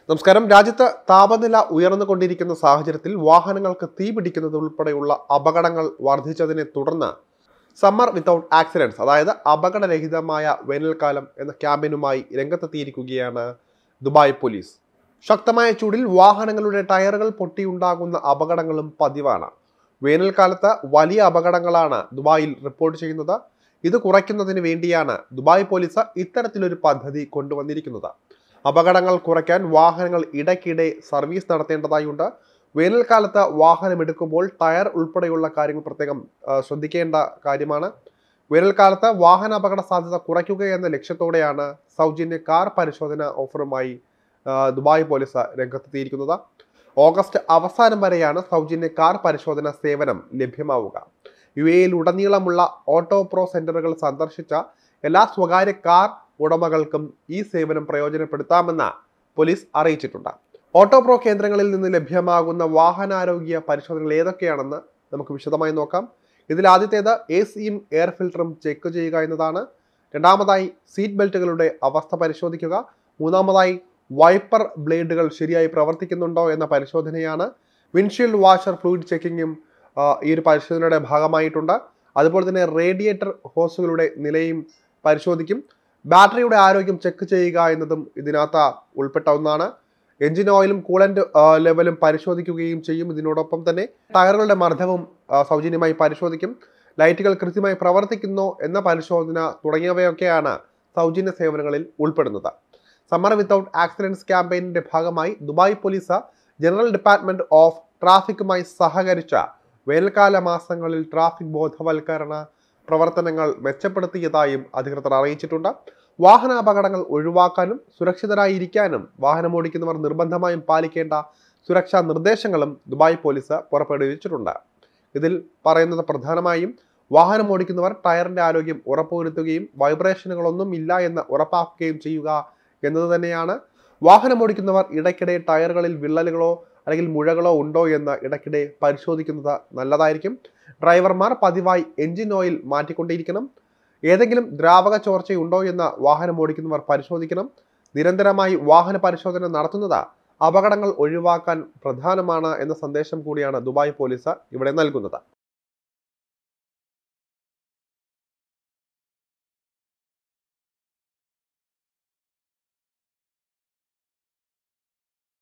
നമസ്കാരം. രാജ്യത്ത് താപനില ഉയർന്നുകൊണ്ടിരിക്കുന്ന സാഹചര്യത്തിൽ വാഹനങ്ങൾക്ക് തീപിടിക്കുന്നത് ഉൾപ്പെടെയുള്ള അപകടങ്ങൾ വർദ്ധിച്ചതിനെ തുടർന്ന് സമ്മർ വിത്തൗട്ട് ആക്സിഡൻസ്, അതായത് അപകടരഹിതമായ വേനൽക്കാലം എന്ന ക്യാമ്പയിനുമായി രംഗത്തെത്തിയിരിക്കുകയാണ് ദുബായ് പോലീസ്. ശക്തമായ ചൂടിൽ വാഹനങ്ങളുടെ ടയറുകൾ പൊട്ടിയുണ്ടാകുന്ന അപകടങ്ങളും പതിവാണ്. വേനൽക്കാലത്ത് വലിയ അപകടങ്ങളാണ് ദുബായിൽ റിപ്പോർട്ട് ചെയ്യുന്നത്. ഇത് കുറയ്ക്കുന്നതിന് വേണ്ടിയാണ് ദുബായ് പോലീസ് ഇത്തരത്തിലൊരു പദ്ധതി കൊണ്ടുവന്നിരിക്കുന്നത്. അപകടങ്ങൾ കുറയ്ക്കാൻ വാഹനങ്ങൾ ഇടയ്ക്കിടെ സർവീസ് നടത്തേണ്ടതായുണ്ട്. വേനൽക്കാലത്ത് വാഹനം എടുക്കുമ്പോൾ ടയർ ഉൾപ്പെടെയുള്ള കാര്യങ്ങൾ പ്രത്യേകം ശ്രദ്ധിക്കേണ്ട കാര്യമാണ്. വേനൽക്കാലത്ത് വാഹന അപകട സാധ്യത കുറയ്ക്കുക എന്ന ലക്ഷ്യത്തോടെയാണ് സൗജന്യ കാർ പരിശോധന ഓഫറുമായി ദുബായ് പോലീസ് രംഗത്തെത്തിയിരിക്കുന്നത്. ഓഗസ്റ്റ് അവസാനം വരെയാണ് സൗജന്യ കാർ പരിശോധന സേവനം ലഭ്യമാവുക. UAEയിൽ ഉടനീളമുള്ള ഓട്ടോ പ്രോ സെന്ററുകൾ സന്ദർശിച്ച എല്ലാ സ്വകാര്യ കാർ ഉടമകൾക്കും ഈ സേവനം പ്രയോജനപ്പെടുത്താമെന്ന് പോലീസ് അറിയിച്ചിട്ടുണ്ട്. ഓട്ടോ പ്രോ കേന്ദ്രങ്ങളിൽ നിന്ന് ലഭ്യമാകുന്ന വാഹനാരോഗ്യ പരിശോധനകൾ ഏതൊക്കെയാണെന്ന് നമുക്ക് വിശദമായി നോക്കാം. ഇതിൽ ആദ്യത്തേത് AC-യും എയർ ഫിൽറ്ററും ചെക്ക് ചെയ്യുക എന്നതാണ്. രണ്ടാമതായി സീറ്റ് ബെൽറ്റുകളുടെ അവസ്ഥ പരിശോധിക്കുക. മൂന്നാമതായി വൈപ്പർ ബ്ലേഡുകൾ ശരിയായി പ്രവർത്തിക്കുന്നുണ്ടോ എന്ന പരിശോധനയാണ്. വിൻഷീൽഡ് വാഷർ ഫ്ലൂയിഡ് ചെക്കിങ്ങും ഈ ഒരു പരിശോധനയുടെ ഭാഗമായിട്ടുണ്ട്. അതുപോലെ തന്നെ റേഡിയേറ്റർ ഹോസുകളുടെ നിലയും പരിശോധിക്കും. ബാറ്ററിയുടെ ആരോഗ്യം ചെക്ക് ചെയ്യുക എന്നതും ഇതിനകത്ത് ഉൾപ്പെട്ട ഒന്നാണ്. എഞ്ചിൻ ഓയിലും കൂളന്റ് ലെവലും പരിശോധിക്കുകയും ചെയ്യും. ഇതിനോടൊപ്പം തന്നെ ടയറുകളുടെ മർദ്ദവും സൗജന്യമായി പരിശോധിക്കും. ലൈറ്റുകൾ കൃത്യമായി പ്രവർത്തിക്കുന്നോ എന്ന പരിശോധന തുടങ്ങിയവയൊക്കെയാണ് സൗജന്യ സേവനങ്ങളിൽ ഉൾപ്പെടുന്നത്. സമ്മർ വിത്തൗട്ട് ആക്സിഡൻസ് ക്യാമ്പയിനിന്റെ ഭാഗമായി Dubai police general department of ട്രാഫിക്കുമായി സഹകരിച്ച വേനൽക്കാല മാസങ്ങളിൽ ട്രാഫിക് ബോധവൽക്കരണ പ്രവർത്തനങ്ങൾ മെച്ചപ്പെടുത്തിയതായും അധികൃതർ അറിയിച്ചിട്ടുണ്ട്. വാഹനാപകടങ്ങൾ ഒഴിവാക്കാനും സുരക്ഷിതരായിരിക്കാനും വാഹനമോടിക്കുന്നവർ നിർബന്ധമായും പാലിക്കേണ്ട സുരക്ഷാ നിർദ്ദേശങ്ങളും ദുബായ് പോലീസ് പുറപ്പെടുവിച്ചിട്ടുണ്ട്. ഇതിൽ പറയുന്നത് പ്രധാനമായും വാഹനമോടിക്കുന്നവർ ടയറിന്റെ ആരോഗ്യം ഉറപ്പുവരുത്തുകയും വൈബ്രേഷനുകളൊന്നും ഇല്ല എന്ന് ഉറപ്പാക്കുകയും ചെയ്യുക എന്നത് തന്നെയാണ്. വാഹനമോടിക്കുന്നവർ ഇടയ്ക്കിടെ ടയറുകളിൽ വിള്ളലുകളോ അല്ലെങ്കിൽ മുഴകളോ ഉണ്ടോ എന്ന് ഇടയ്ക്കിടെ പരിശോധിക്കുന്നത് നല്ലതായിരിക്കും. ഡ്രൈവർമാർ പതിവായി എഞ്ചിൻ ഓയിൽ മാറ്റിക്കൊണ്ടിരിക്കണം. ഏതെങ്കിലും ദ്രാവക ചോർച്ചയുണ്ടോ എന്ന് വാഹനം ഓടിക്കുന്നവർ പരിശോധിക്കണം. നിരന്തരമായി വാഹന പരിശോധന നടത്തുന്നത് അപകടങ്ങൾ ഒഴിവാക്കാൻ പ്രധാനമാണ് എന്ന സന്ദേശം കൂടിയാണ് ദുബായ് പോലീസ് ഇവിടെ നൽകുന്നത്.